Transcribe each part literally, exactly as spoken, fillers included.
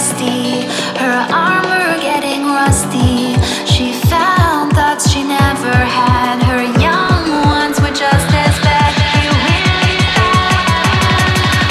dusty, her armor getting rusty. She found thoughts she never had. Her young ones were just as bad. They really bad.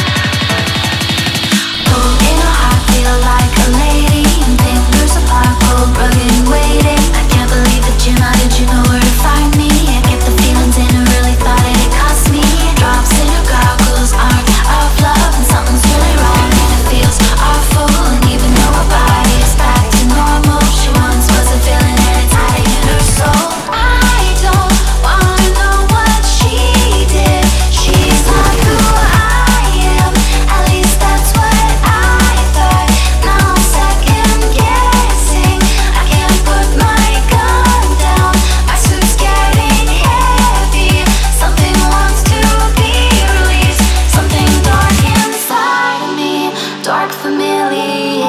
Oh, in a heart, feel like a lady. And fingers apart, cold, rugged, waiting. I can't believe that you now did you know where to find me? I get the feelings and I really thought it cost me. Drops in her goggles aren't of love, and something's really wrong and it feels awful. And even though her body is back to normal, she once was a villain and it's hiding in her soul. I don't wanna know what she did. She's not who I am, at least that's what I thought. Now I'm second guessing. I can't put my gun down. My suit's getting heavy. Something wants to be released. Something dark inside of me. Dark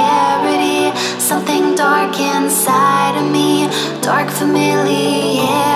familiarity. Something dark inside of me. Dark familiarity.